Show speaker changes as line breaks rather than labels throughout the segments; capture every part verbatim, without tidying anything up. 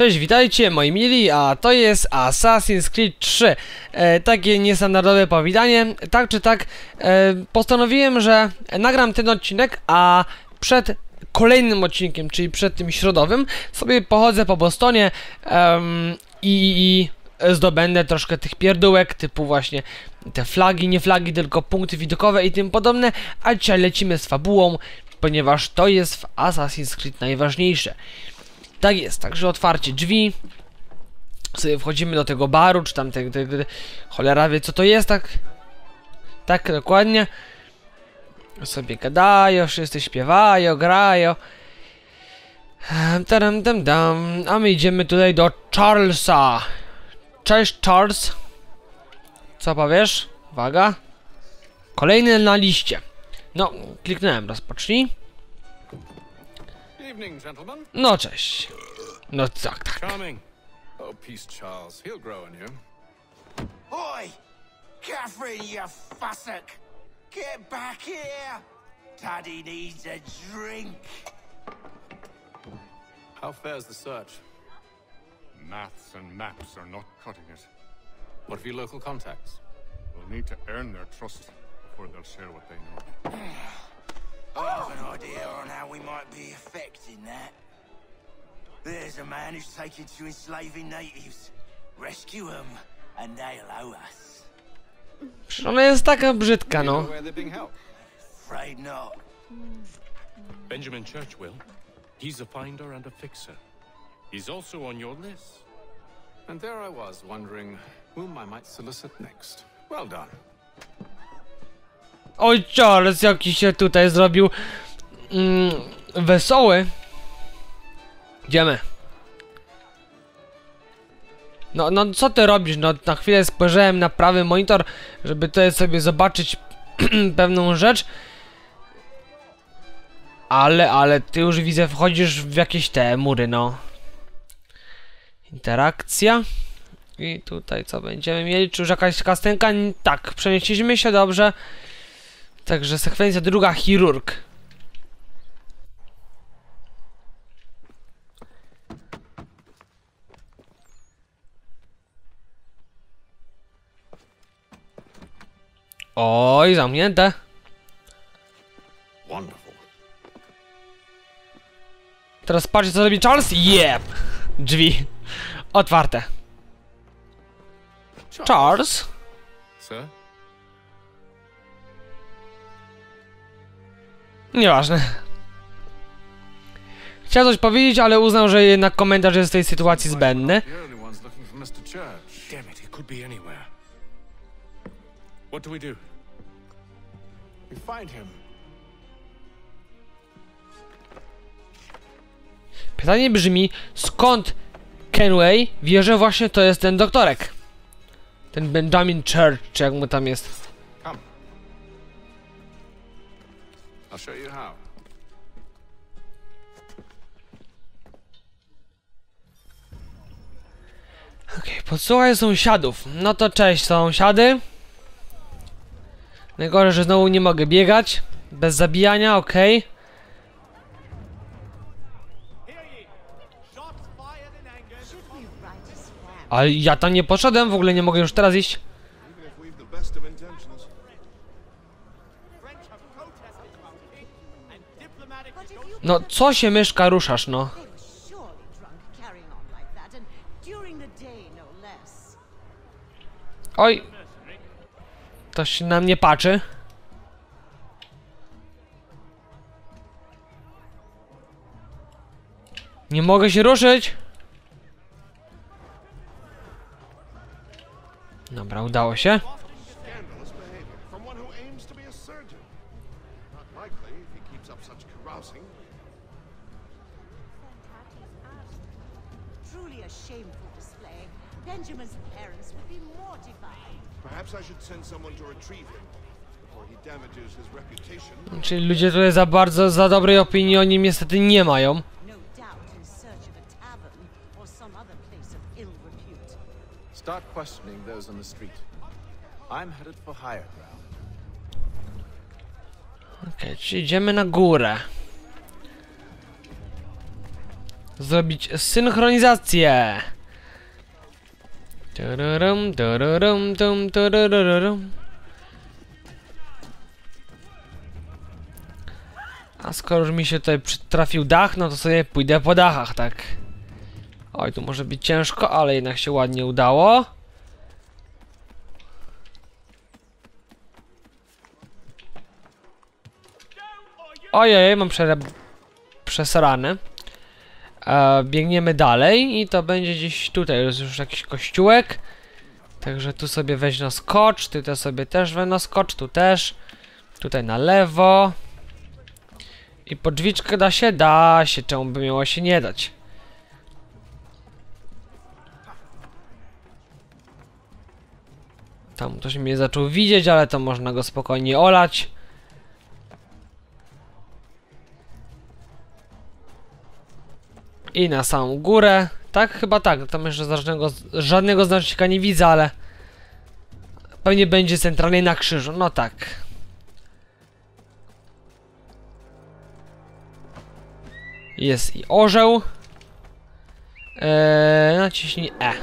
Cześć, witajcie moi mili, a to jest Assassin's Creed trzy. E, takie niestandardowe powitanie. Tak czy tak, e, postanowiłem, że nagram ten odcinek, a przed kolejnym odcinkiem, czyli przed tym środowym, sobie pochodzę po Bostonie um, i, i zdobędę troszkę tych pierdółek, typu właśnie te flagi, nie flagi, tylko punkty widokowe i tym podobne, a dzisiaj lecimy z fabułą, ponieważ to jest w Assassin's Creed najważniejsze. Tak jest, także otwarcie drzwi, sobie wchodzimy do tego baru, czy tam te, te, te, cholera wie co to jest, tak, tak dokładnie, sobie gadają, wszyscy śpiewają, grają, taram, tam, tam. A my idziemy tutaj do Charlesa. Cześć Charles, co powiesz? Uwaga, kolejny na liście. No, kliknąłem, rozpocznij. No cześć. No tak, tak.
Charming. Oh, peace, Charles. He'll grow on you.
Oi! Catherine, you fussock! Get back here! Daddy needs a drink.
How fares the search?
Maths and maps are not cutting it.
What of your local contacts?
We'll need to earn their trust before they'll share what they know.
I have an idea on how we might be affecting that. There's a man who's taken to enslaving natives. Rescue them, and they'll owe us.
Przecież ona jest taka brzydka, no.
Where they're being held?
Afraid not.
Benjamin Churchwill. He's a finder and a fixer. He's also on your list.
And there I was, wondering whom I might solicit next. Well done.
Oj, Charles, jaki się tutaj zrobił mm, wesoły. Idziemy. No, no co ty robisz? No na chwilę spojrzałem na prawy monitor, żeby tutaj sobie zobaczyć pewną rzecz. Ale, ale ty już widzę, wchodzisz w jakieś te mury, no. Interakcja. I tutaj co będziemy mieli? Czy już jakaś kastenka? Tak, przenieśliśmy się, dobrze. Także sekwencja druga, chirurg. Oj, zamknięte.
Wonderful.
Teraz patrzcie co robi Charles. Jep. Drzwi. Otwarte. Charles?
Sir?
Nieważne. Chciał coś powiedzieć, ale uznał, że jednak komentarz jest w tej sytuacji zbędny.
You're the only ones looking for mister Church.
Damn it, it could be anywhere. What do we do?
We find him.
Pytanie brzmi, skąd Kenway wie, że właśnie to jest ten doktorek? Ten Benjamin Church, czy jak mu tam jest.
Come. I'll show you how.
Okej, okay, podsłuchaj sąsiadów. No to cześć sąsiady. Najgorzej, że znowu nie mogę biegać. Bez zabijania, okej. Okay. Ale ja tam nie poszedłem, w ogóle nie mogę już teraz iść. No co się myszka ruszasz, no? Oj. Ktoś się na mnie patrzy. Nie mogę się ruszyć. Dobra, udało się. Czyli ludzie tutaj za bardzo, za dobrej opinii o nim niestety nie mają.
Start questioning those on the street. I'm headed for higher ground.
Okej, okay, czyli idziemy na górę. zrobić synchronizację. Tararam, tararam, tum, tarararam. A skoro już mi się tutaj trafił dach, no to sobie pójdę po dachach, tak. Oj, tu może być ciężko, ale jednak się ładnie udało. Ojej, mam prze przesrane. E, biegniemy dalej i to będzie gdzieś tutaj, jest już jakiś kościółek. Także tu sobie weź na skocz, tutaj sobie też weź na skocz, tu też. Tutaj na lewo. I po drzwiczkę da się? Da się, czemu by miało się nie dać? Tam ktoś mnie zaczął widzieć, ale to można go spokojnie olać. I na samą górę. Tak? Chyba tak. Tam jeszcze żadnego, żadnego znacznika nie widzę, ale pewnie będzie centralnie na krzyżu. No tak. Jest i orzeł. Eee, naciśnij E.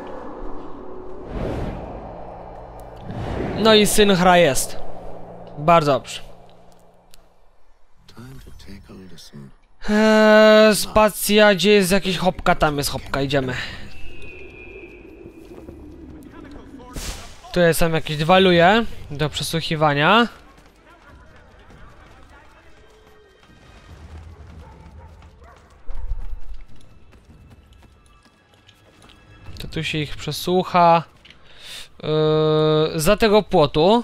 No i synchra jest. Bardzo dobrze. Eee, spacja, gdzie jest jakiś hopka? Tam jest hopka, idziemy. Tu są jakieś dwa luje do przesłuchiwania. To tu się ich przesłucha. Eee, za tego płotu.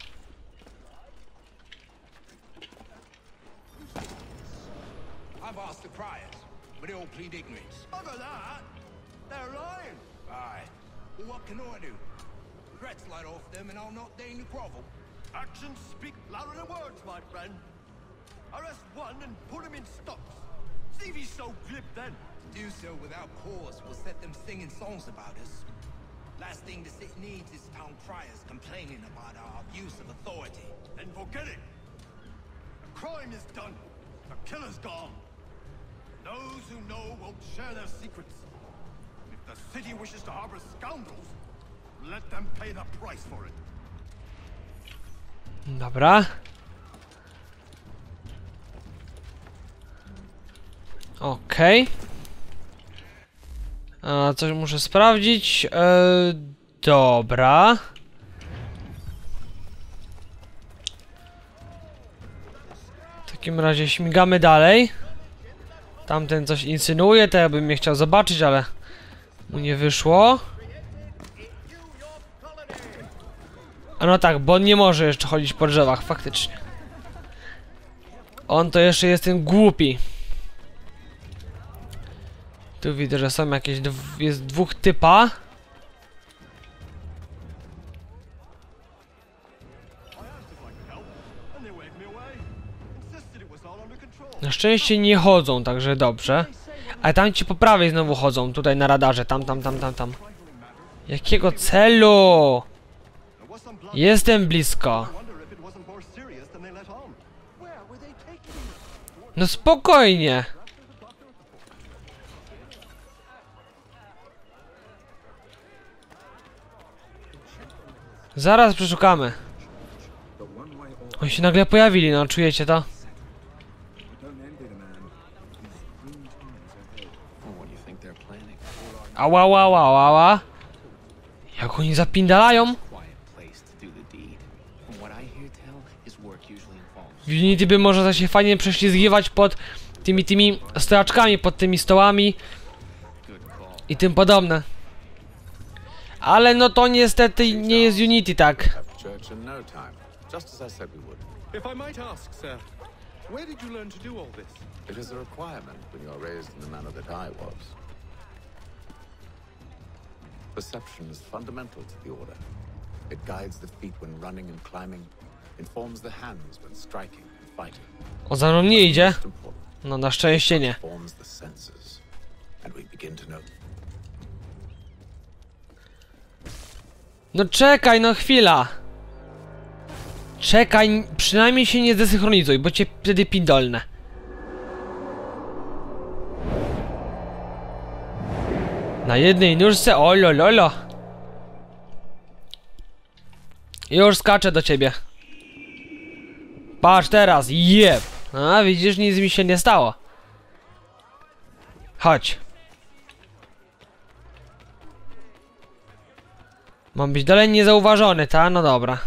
Actions speak louder than words, my friend. Arrest one and put him in stocks. See if he's so glib then.
To do so without cause will set them singing songs about us. Last thing the city needs is town criers complaining about our abuse of authority.
Then forget it. The crime is done. The killer's gone. Those who know won't share their secrets. If the city wishes to harbor scoundrels, let them pay the price for it.
Dobra. Okej. Okay. A coś muszę sprawdzić. Eee, dobra. W takim razie śmigamy dalej. Tamten coś insynuuje, to ja bym mnie chciał zobaczyć, ale mu nie wyszło. A no tak, bo on nie może jeszcze chodzić po drzewach, faktycznie. On to jeszcze jest ten głupi. Tu widzę, że są jakieś, dw jest dwóch typa. Na szczęście nie chodzą, także dobrze. Ale tam ci po prawej znowu chodzą, tutaj na radarze, tam, tam, tam, tam, tam. Jakiego celu? Jestem blisko. No spokojnie. Zaraz przeszukamy. Oni się nagle pojawili, no czujecie to? Ała, ała, ała, ała. Jak oni zapindalają? W Unity by można się fajnie prześlizgiwać pod tymi tymi stojaczkami, pod tymi stołami i tym podobne. Ale no to niestety nie jest Unity, tak.
If I might ask, sir, where did you learn to do all this?
It is a requirement when you are raised in the manner that I was. Perception is fundamental to the order. It guides the feet when running and climbing, informs the hands when striking and fighting.
O, za mną nie idzie. No na szczęście nie.
Forms the senses, and we begin to know.
No czekaj, no chwila. Czekaj, przynajmniej się nie zdesynchronizuj, bo cię wtedy pindolne. Na jednej nóżce, olo lolo. Już skaczę do ciebie. Patrz teraz, jeb. A widzisz, nic mi się nie stało. Chodź. Mam być dalej niezauważony, ta? No dobra.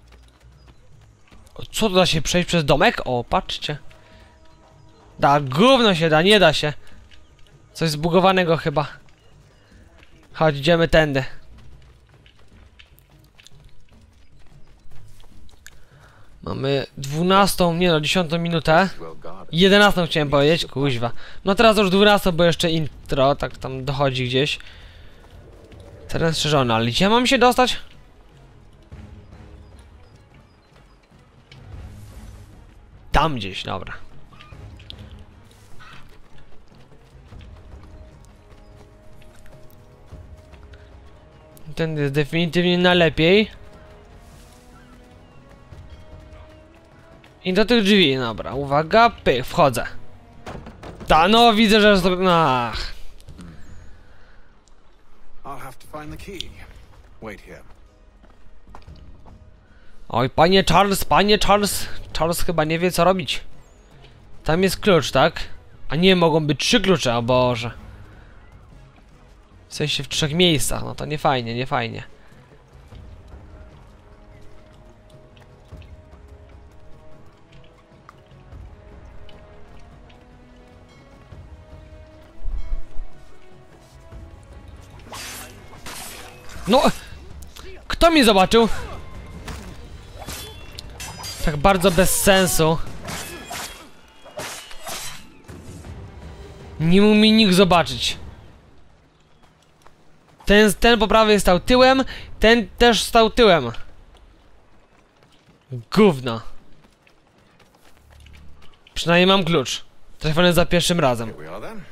O, co to da się przejść przez domek? O, patrzcie. Da, gówno się da, nie da się. Coś zbugowanego chyba. Chodź, idziemy tędy. Mamy dwunastą, nie no, dziesiątą minutę.
Well guarded.
jedenastą chciałem powiedzieć, kuźwa. No teraz już dwunastą, bo jeszcze intro, tak tam dochodzi gdzieś. Teren strzeżony, ale gdzie mam się dostać? Tam gdzieś, dobra. Ten jest definitywnie najlepiej. I do tych drzwi, dobra, uwaga, pych, wchodzę. Ta, no widzę, że sobie... Ach.
I'll have to find the key. Wait here.
Oj, panie Charles, panie Charles. Charles chyba nie wie, co robić. Tam jest klucz, tak? A nie, mogą być trzy klucze, o Boże. W sensie w trzech miejscach, no to nie fajnie, nie fajnie. No! Kto mnie zobaczył? Tak bardzo bez sensu. Nie mógł mi nikt zobaczyć. Ten, ten po prawej stał tyłem, ten też stał tyłem. Gówno. Przynajmniej mam klucz. Trafiony za pierwszym razem.
Here we are then.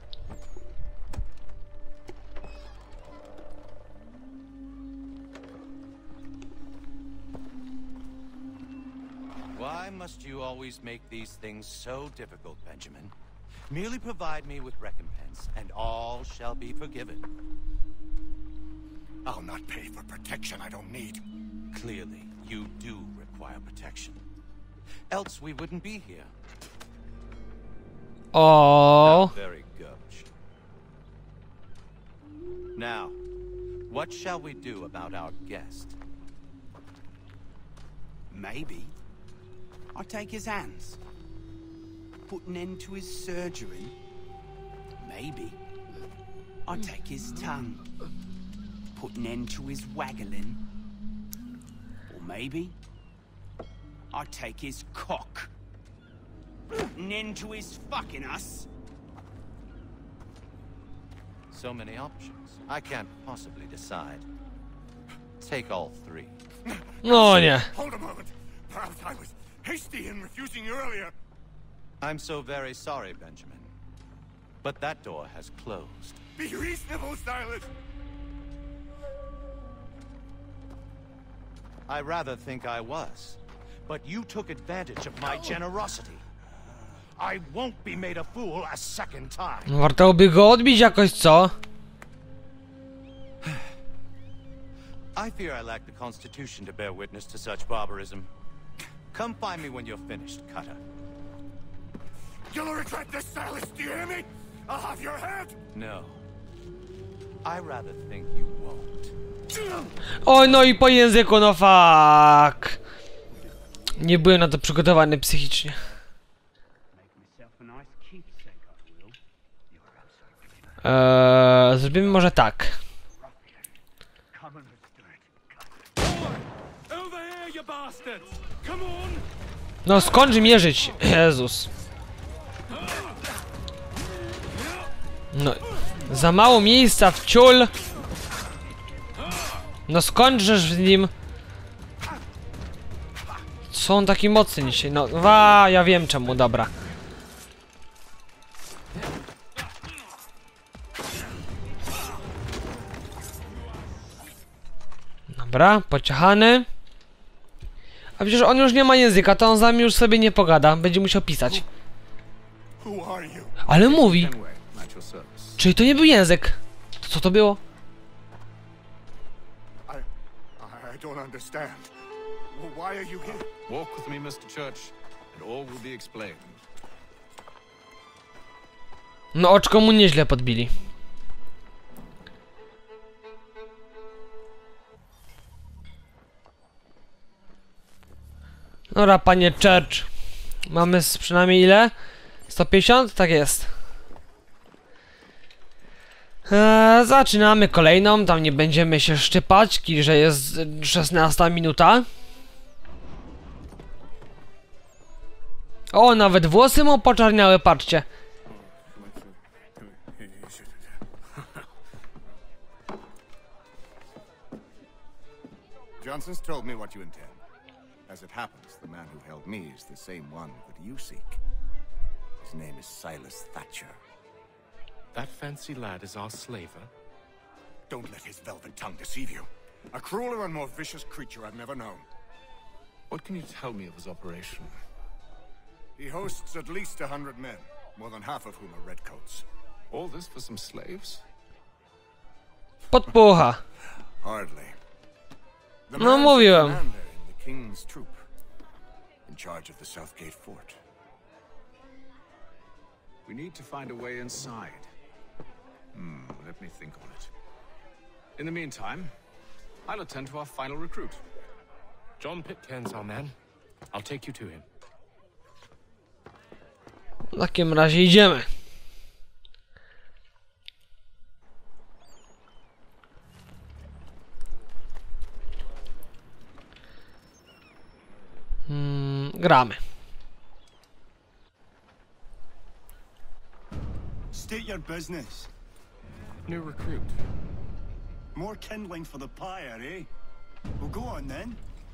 Why must you always make these things so difficult, Benjamin? Merely provide me with recompense, and all shall be forgiven.
I'll not pay for protection I don't need.
Clearly, you do require protection. Else we wouldn't be here.
O.
Very gauche. Now, what shall we do about our guest?
Maybe. I'll take his hands. Put an end to his surgery. Maybe. I'll take his tongue. Put an end to his waggling. Or maybe I'll take his cock. Put an end to his fucking us.
So many options. I can't possibly decide. Take all three.
No nie.
Hold a moment. Perhaps I was hasty in refusing you earlier.
I'm so very sorry, Benjamin. But that door has closed.
Be reasonable, Silas.
I rather think I was. But you took advantage of my generosity. I won't be made a fool a second time.
Warto by go odbić jakoś, co?
I fear I lack the constitution to bear witness to such barbarism. Come find me when you're finished, Cutter.
You'll regret this, Silas. Do you hear me? I'll have your head.
No. I rather think you won't.
Oj, no i po języku, no fuck. Nie byłem na to przygotowany psychicznie. Eee, zrobimy może tak. No skończ mierzyć, Jezus. No, za mało miejsca w ciul. No skończysz z nim. Co on taki mocny dzisiaj? No, wa, ja wiem czemu, dobra. Dobra, pociachany. A przecież on już nie ma języka, to on z nami już sobie nie pogada. Będzie musiał pisać.
Who are you?
Ale mówi.
Kenway, at your service.
Czyli to nie był język. Co to było?
I... I don't understand. Why are you here?
Walk with me, mister Church, and all will be explained.
No oczko mu nieźle podbili. Dobra, panie Church. Mamy z przynajmniej ile? sto pięćdziesiąt? Tak jest. Eee, zaczynamy kolejną, tam nie będziemy się szczypać, że jest szesnasta minuta. O, nawet włosy mu poczarniały, patrzcie.
Johnson's told me what you intend. As it happens, the man who held me is the same one that you seek. His name is Silas Thatcher.
That fancy lad is our slaver?
Don't let his velvet tongue deceive you. A crueler and more vicious creature I've never known.
What can you tell me of his operation?
He hosts at least a hundred men, more than half of whom are redcoats.
All this for some slaves?
Podpucha.
Hardly. The
No,
man's the
mówiłem.
commander in the King's troop, in charge of the Southgate Fort.
We need to find a way inside. Hmm, let me think on it. In the meantime, I'll attend to our final recruit.
John Pitcairn's our man. I'll take you to him.
W takim razie idziemy. Hmm, gramy.
State your business.
New recruit.
More kindling for the pyre, eh? Well, go on then.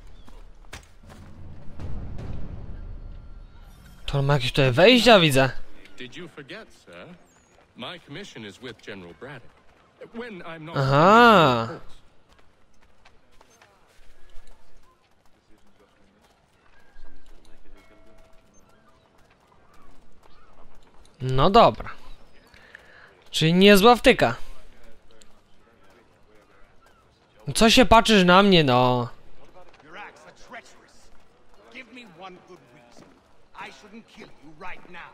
To ma jakieś tutaj wejścia, widzę.
Did you forget, sir? My commission is with General Braddock. When I'm not...
Aha. No dobra. Czyli niezła wtyka. Co się patrzysz na mnie, no?
Your acts are treacherous. Give me one good reason. I shouldn't kill you right now.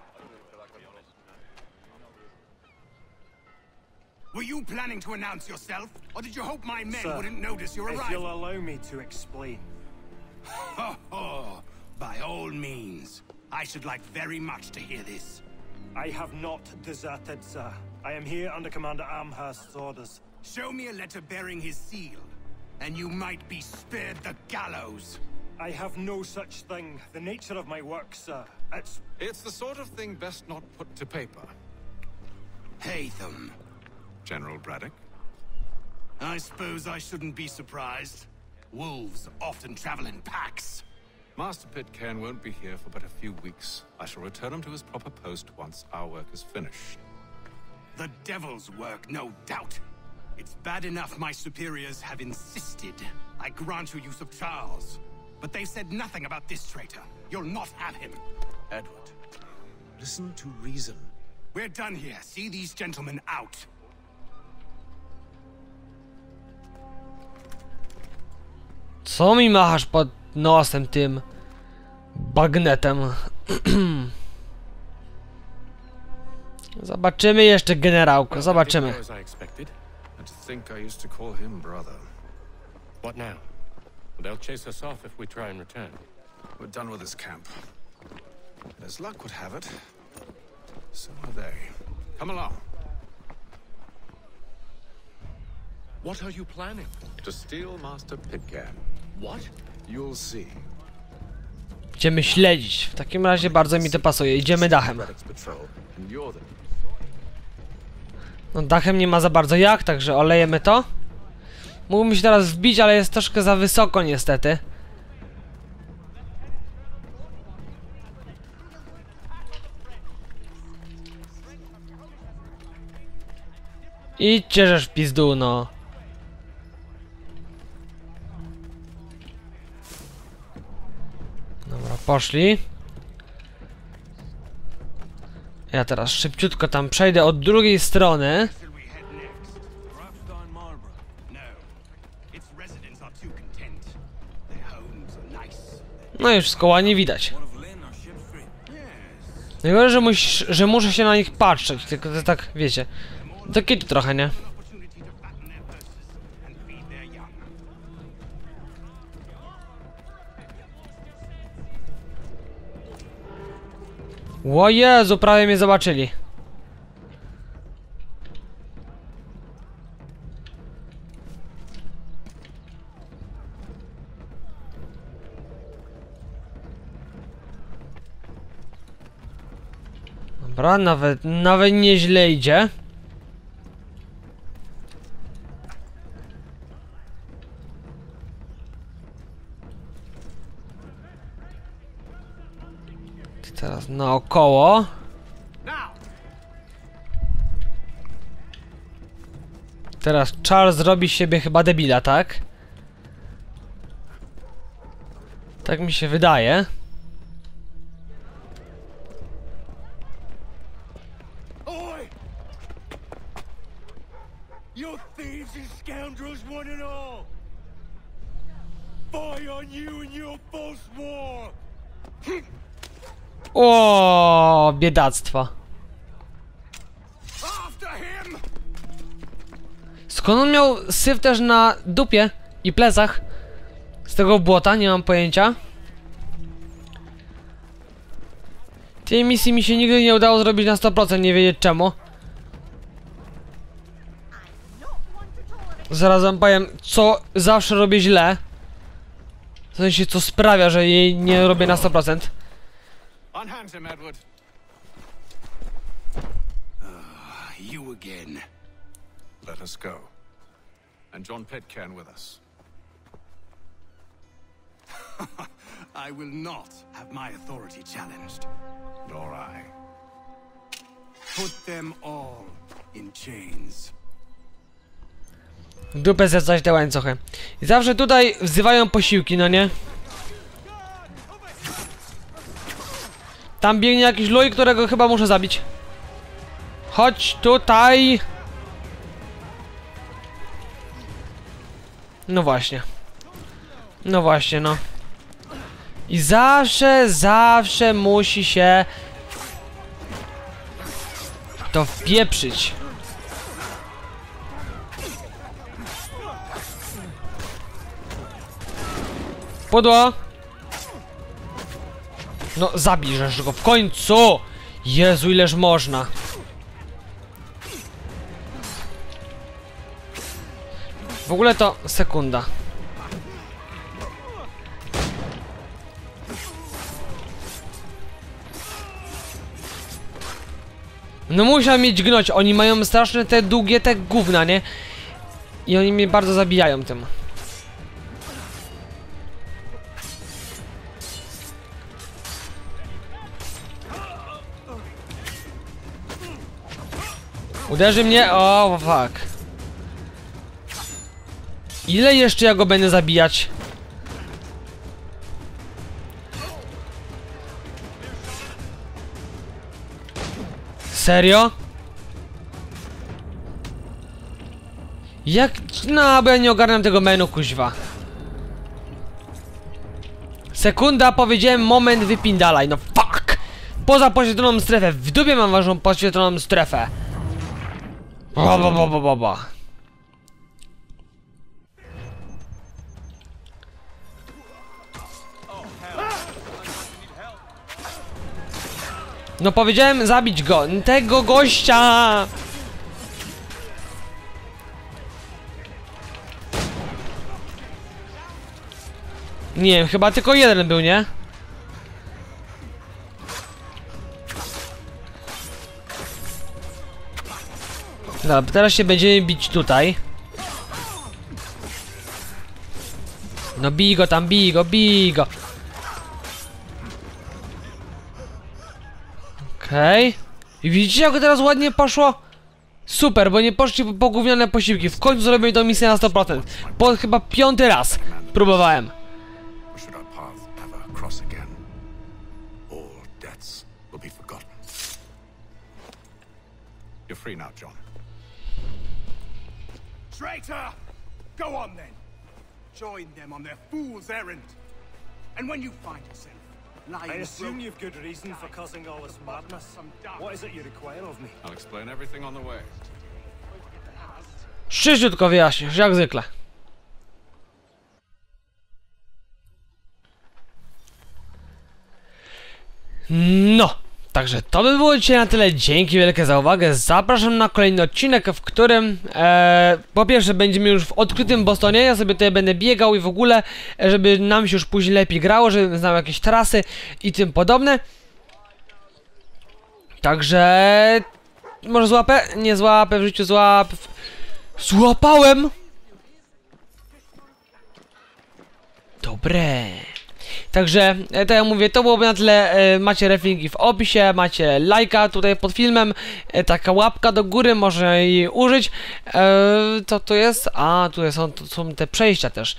Were you planning to announce yourself, or did you hope my men
Sir,
wouldn't notice your
If
arrival?
you'll allow me to explain.
Ho ho! By all means. I should like very much to hear this.
I have not deserted, sir. I am here under Commander Amherst's orders.
Show me a letter bearing his seal, and you might be spared the gallows.
I have no such thing. The nature of my work, sir. It's...
It's the sort of thing best not put to paper.
Hatham.
General Braddock?
I suppose I shouldn't be surprised. Wolves often travel in packs.
Master Pitcairn won't be here for but a few weeks. I shall return him to his proper post once our work is finished.
The devil's work, no doubt. It's bad enough my superiors have insisted I grant you use of Charles. But they've said nothing about this traitor. You'll not have him.
Edward, listen to reason.
We're done here. See these gentlemen out.
Co mi machasz pod nosem tym bagnetem? Zobaczymy jeszcze, generałko, zobaczymy.
As I expected.
And to think I used to call him brother.
What now? They'll chase us off if we try and return.
We're done with this camp. And as luck would have it, so are they. Come along.
What are you planning?
To steal Master Pitcairn.
What?
You'll see.
Będziemy śledzić. W takim razie bardzo mi to pasuje. Idziemy dachem.
Braddock's patrol, and you're the...
No dachem nie ma za bardzo jak, także olejemy to. Mógłbym się teraz wbić, ale jest troszkę za wysoko niestety. Idźcie żeż w pizdu, no. Dobra, poszli. Ja teraz szybciutko tam przejdę od drugiej strony. No już z koła nie widać. Najgorzej, że, musisz, że muszę się na nich patrzeć, tylko to tak, wiecie, do kitu trochę, nie? O Jezu, prawie mnie zobaczyli. Dobra, nawet, nawet nieźle idzie. Teraz naokoło. Teraz Charles zrobi z siebie chyba debila, tak? Tak mi się wydaje.
Oi! You thieves and scoundrels, one and all! Fire on you and your false war!
O, biedactwa.
After him!
Skąd on miał syf też na dupie i plecach? Z tego błota, nie mam pojęcia. Tej misji mi się nigdy nie udało zrobić na sto procent, nie wiedzieć czemu. Zaraz wam powiem, co zawsze robię źle. W sensie, co sprawia, że jej nie robię na sto procent.
Unhand him, Edward.
You again.
Let us go. And John Pitcairn with us.
I will not have my authority challenged.
Nor I.
Put them all in chains.
W dupę zjadać te łańcuchy. I zawsze tutaj wzywają posiłki, no nie? Tam biegnie jakiś luj, którego chyba muszę zabić. Chodź tutaj. No właśnie. No właśnie, no. I zawsze, zawsze musi się to wpieprzyć. Pudło. No, zabierzesz go w końcu! Jezu, ileż można. W ogóle to sekunda. No musiał mieć gnoć, oni mają straszne te długie te gówna, nie? I oni mnie bardzo zabijają tym. Uderzy mnie, o fuck. Ile jeszcze ja go będę zabijać? Serio? Jak... No, bo ja nie ogarniam tego menu, kuźwa. Sekunda, powiedziałem moment, wypindalaj, no fuck! Poza poświetloną strefę, w dupie mam waszą poświetloną strefę. Ba, ba, ba, ba, ba, ba. No powiedziałem zabić go, tego gościa! Nie wiem, chyba tylko jeden był, nie? Dobra, teraz się będziemy bić tutaj. No bij go tam, bij go, bij go. Okej. Okay. I widzicie, jak teraz ładnie poszło? Super, bo nie poszli po gówniane posiłki. W końcu zrobimy tą misję na sto procent. Po chyba piąty raz próbowałem.
You're free now, John.
Traitor! Go on then. Join them on their fool's errand.
And when you find yourself lying
I assume
broke-
you've good reason for causing all this madness. What is it you require of me?
I'll explain everything on the way.
Szybciutko wyjaśnisz, jak zwykle. No, także to by było dzisiaj na tyle. Dzięki wielkie za uwagę. Zapraszam na kolejny odcinek, w którym e, po pierwsze będziemy już w odkrytym Bostonie. Ja sobie tutaj będę biegał i w ogóle, żeby nam się już później lepiej grało, żebym znał jakieś trasy i tym podobne. Także może złapę? Nie złapę, w życiu złap. Złapałem! Dobre. Także, tak jak mówię, to byłoby na tyle. E, macie reflinki w opisie, macie lajka tutaj pod filmem, e, taka łapka do góry, można jej użyć. E, co tu jest? A, tu są, tu są te przejścia też.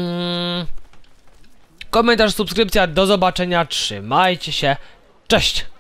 Mm. Komentarz, subskrypcja, do zobaczenia, trzymajcie się, cześć!